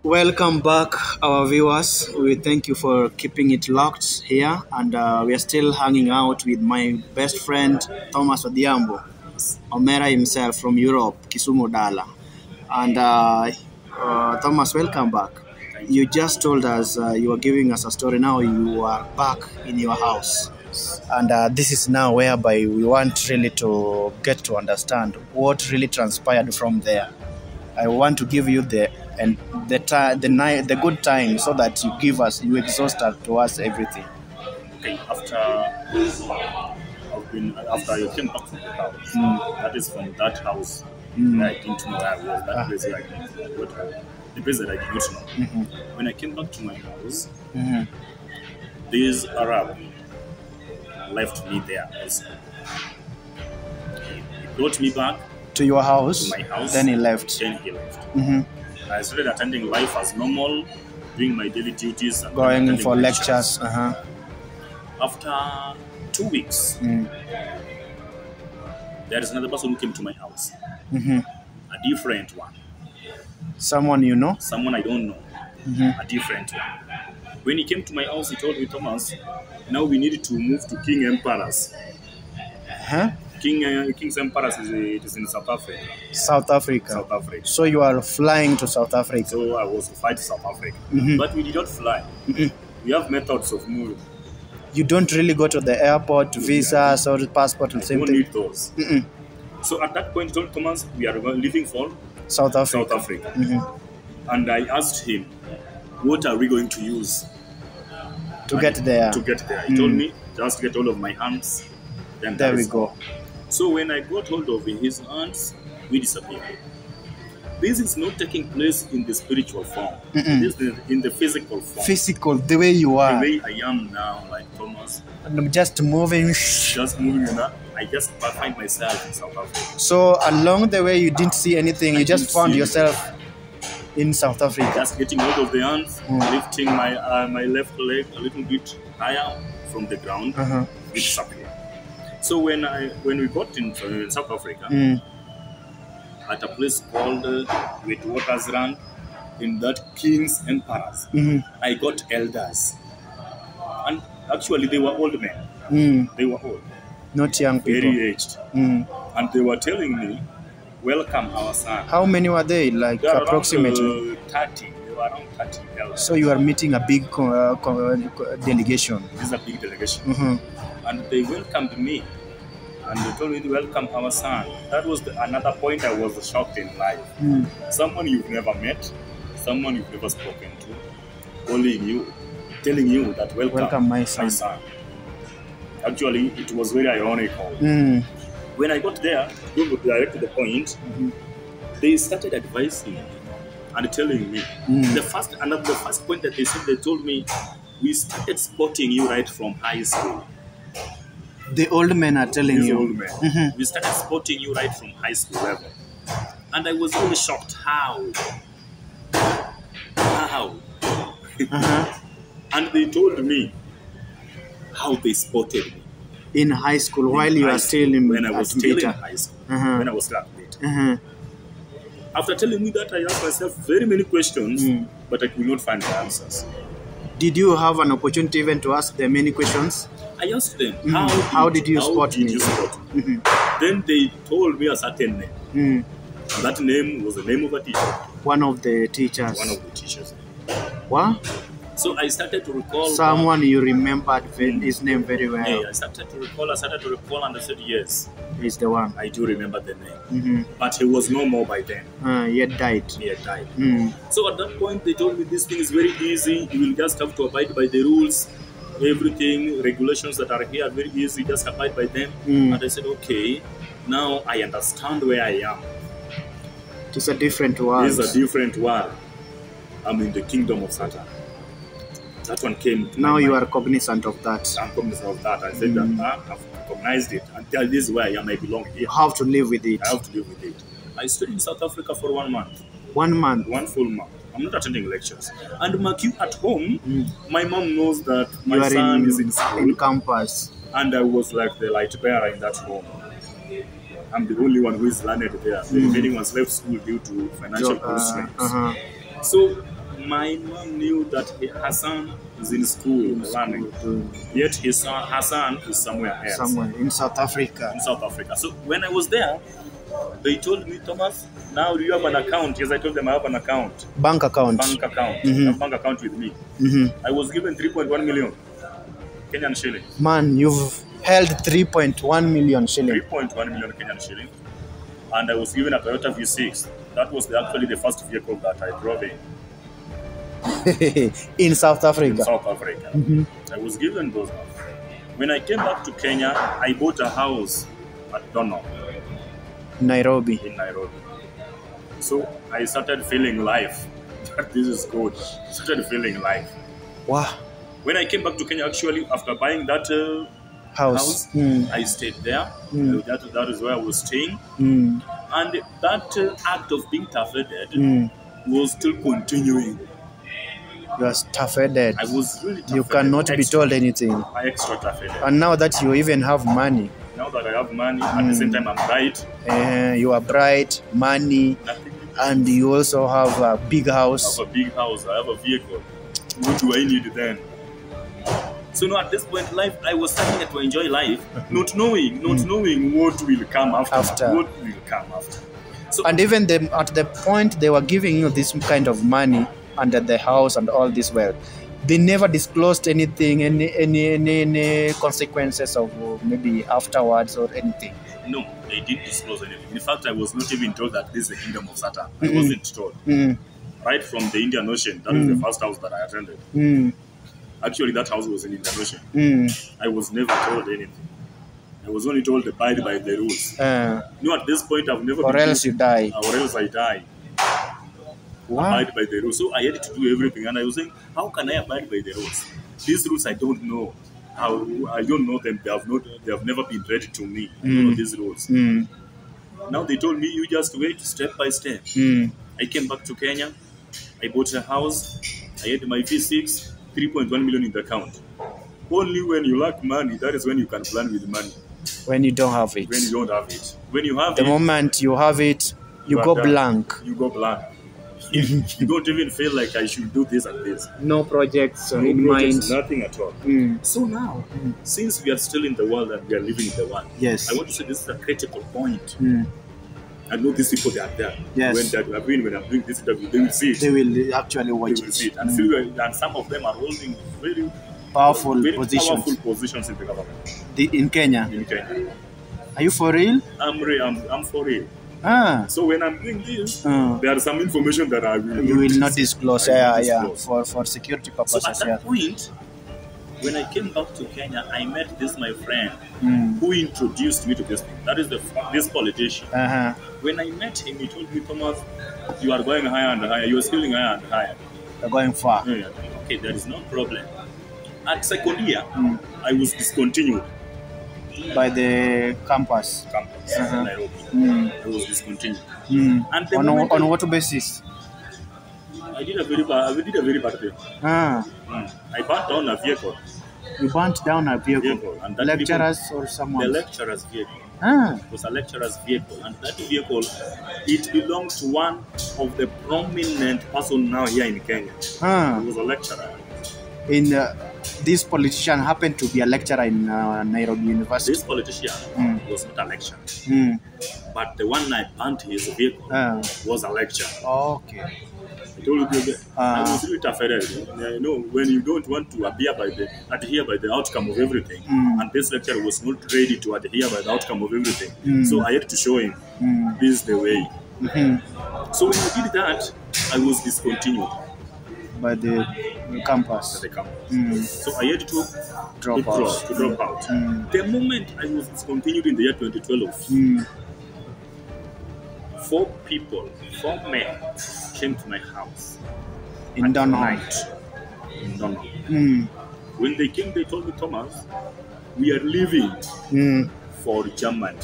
Welcome back, our viewers. We thank you for keeping it locked here, and we are still hanging out with my best friend Thomas Odiambo, Omera himself from Europe, Kisumu Dala. And Thomas, welcome back. You just told us you were giving us a story. Now you are back in your house, and this is now whereby we want really to get to understand what really transpired from there. I want to give you the good time so that you exhaust to us everything. Okay, after you came back from the house, that is from that house where I didn't know where I was, that place where I didn't know the place that I did not know. When I came back to my house, this Arab left me there also. He brought me back to your house, to my house. Then he left. I started attending life as normal, doing my daily duties. And going for lectures. After 2 weeks, there is another person who came to my house. A different one. Someone you know? Someone I don't know. A different one. When he came to my house, he told me, Thomas, now we need to move to King Emperors. King's Emperors is in South Africa. South Africa. South Africa. So you are flying to South Africa. So I was to fly to South Africa. But we did not fly. We have methods of moving. You don't really go to the airport, visas or passport and same thing? I don't need those. So at that point, he told Thomas, we are leaving for South Africa. South Africa. And I asked him, what are we going to use to get there? To get there. He told me, just get hold of my hands. Then there we go. So when I got hold of his hands, we disappeared. This is not taking place in the spiritual form. This is in the physical form. Physical, the way you are. The way I am now, like Thomas. And I'm just moving. Just moving, I just find myself in South Africa. So along the way, you didn't see anything. You just found yourself in South Africa. Just getting hold of the hands, lifting my left leg a little bit higher from the ground, we disappeared. So when we got in South Africa, at a place called Witwatersrand, in that King's Emperors, I got elders. And actually they were old men. They were old. Not young people. Very aged. And they were telling me, welcome our son. How many were they? Like they approximately? 30. They were around 30 elders. So you are meeting a big delegation. This is a big delegation. And they welcomed me. And they told me to welcome our son. That was another point I was shocked in life. Someone you've never met, someone you've never spoken to, calling you, telling you that welcome my son. Actually, it was very ironical. When I got there, to go direct to the point, they started advising me and telling me. The first point that they said, they told me, we started spotting you right from high school. The old men are telling you. Old men. We started spotting you right from high school level. And I was really shocked. How? And they told me how they spotted me. In high school, while you are still in when I was still in high school. When I was still at theater. After telling me that, I asked myself very many questions, but I could not find the answers. Did you have an opportunity even to ask them many questions? I asked them, how did you spot me? Then they told me a certain name. And that name was the name of a teacher. One of the teachers. One of the teachers. What? So I started to recall. Someone you remembered his name very well. Yeah, I started to recall, and I said, yes. He's the one. I do remember the name. But he was no more by then. He had died. He had died. So at that point, they told me this thing is very easy. You will just have to abide by the rules. Everything, regulations that are here are very easy. Just abide by them. And I said, okay, now I understand where I am. It's a different world. It's a different world. I'm in the kingdom of Satan. That one came to now you are cognizant of that. I'm cognizant of that. I said that I've recognized it. And this is where I am. I belong here. You have to live with it. I have to live with it. I stayed in South Africa for 1 month. 1 month? 1 full month. I'm not attending lectures. And my queue at home, my mom knows that my son is in school. In campus. And I was like the light bearer in that home. I'm the only one who is learned there. The remaining ones left school due to financial constraints. So My mom knew that her son is in school learning, yet her son is somewhere else. Somewhere in South Africa. In South Africa. So when I was there, they told me, Thomas, now do you have an account? Yes, I told them I have an account. Bank account. Bank account. Mm-hmm. A bank account with me. Mm-hmm. I was given 3.1 million Kenyan shillings. Man, you've held 3.1 million shillings. 3.1 million Kenyan shillings. And I was given a Toyota V6. That was actually the first vehicle that I drove in. In South Africa. In South Africa. Mm-hmm. I was given those. When I came back to Kenya, I bought a house at Dono. Nairobi. In Nairobi. So I started feeling life. That this is good. Started feeling life. Wow. When I came back to Kenya, actually, after buying that house, I stayed there. That is where I was staying. And that act of being tough-headed was still continuing. You are tough-headed. I was really tough-headed. You cannot be told anything. Extra tough-headed. And now that you even have money. Now that I have money, at the same time I'm bright. You are bright, money, and you also have a big house. I have a big house. I have a vehicle. What do I need then? So now at this point in life, I was starting to enjoy life, not knowing what will come after. What will come after. So, and even at the point they were giving you this kind of money under the house and all this wealth, they never disclosed anything, any consequences of maybe afterwards or anything. No, they didn't disclose anything. In fact, I was not even told that this is the kingdom of Satan. I wasn't told. Right from the Indian Ocean, that was the first house that I attended. Actually, that house was in the Indian Ocean. I was never told anything. I was only told to abide by the rules. At this point, I've never or else you die. Or else I die. Wow. Abide by the rules. So I had to do everything. And I was saying, how can I abide by the rules? These rules I don't know. I don't know them. They have never been read to me. I don't know these rules. Now they told me, you just wait step by step. I came back to Kenya. I bought a house. I had my V6, 3.1 million in the account. Only when you lack money, that is when you can plan with money. When you don't have it. When you don't have it. When you have the moment you have it, you go blank. You go blank. You don't even feel like I should do this and this. No projects in mind. Nothing at all. So now, since we are still in the world and we are living in the world, yes, I want to say this is a critical point. I know these people, they are there. Yes. When I'm doing this interview, they will see it. They will actually watch it. See it. And some of them are holding very powerful positions in the government. In Kenya? In Kenya. Are you for real? I'm for real. So when I'm doing this, there are some information that I will you will not disclose. For security purposes. So at that point, when I came back to Kenya, I met my friend who introduced me to this thing. That is this politician. When I met him, he told me, Thomas, you are going higher and higher. You are scaling higher and higher. You're going far. Okay, there is no problem. At second year, I was discontinued. By the campus? In Nairobi. I was discontinued. And on what basis? I did a very bad thing. I burnt down a vehicle. You burnt down a vehicle? And lecturers or someone? The lecturer's vehicle. It was a lecturer's vehicle. And that vehicle, it belonged to one of the prominent person now here in Kenya. He was a lecturer. This politician happened to be a lecturer in Nairobi University. This politician was not a lecturer. But the one I burnt his vehicle was a lecturer. Okay. I told you I was really tough-headed. When you don't want to adhere by the outcome of everything, and this lecturer was not ready to adhere by the outcome of everything, so I had to show him this is the way. So when I did that, I was discontinued by the campus. So I had to drop out. The moment I was discontinued in the year 2012, 4 men came to my house in Dono. When they came, they told me, Thomas, we are leaving for Germany.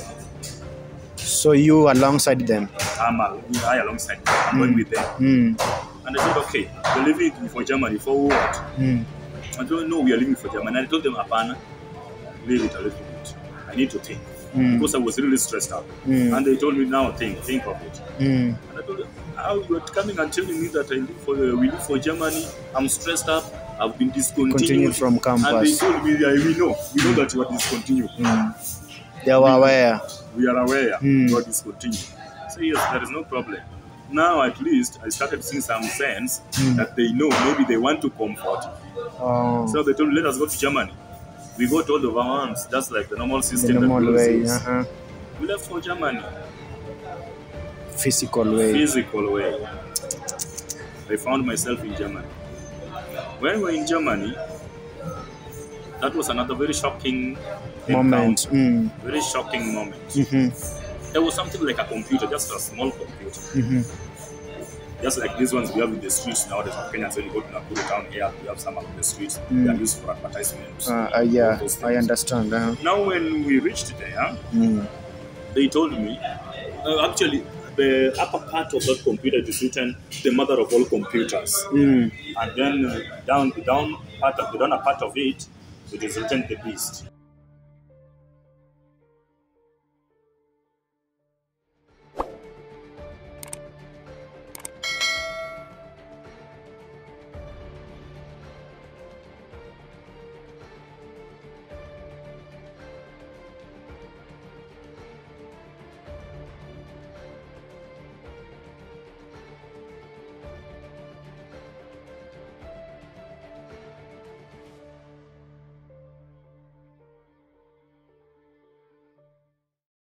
So you alongside them? I alongside them. I'm going with them. And I said, okay, we're leaving for Germany. For what? I don't know, we are leaving for Germany. And I told them, Apana, leave it a little bit. I need to think. because I was really stressed out. And they told me, now think of it. And I told them, how you are coming and telling me that we live for Germany, I'm stressed up, I've been discontinued from campus. And they told me, yeah, we know that you are discontinued. They were aware. We are aware you are discontinued. So yes, there is no problem. Now at least I started seeing some sense that they know, maybe they want to comfort you. So they told me, let us go to Germany. We got all of our arms, just like the normal system. The normal way. We left for Germany. Physical way. Physical way. I found myself in Germany. When we were in Germany, that was another very shocking moment. Very shocking moment. There was something like a computer, just a small computer. Just like these ones we have in the streets nowadays in Kenya. So you go to Nakuru town here, we have some on the streets. They are used for advertisements. Yeah, I understand. Now when we reached there, they told me, actually, the upper part of that computer is written the mother of all computers. And then down part of it is written the beast.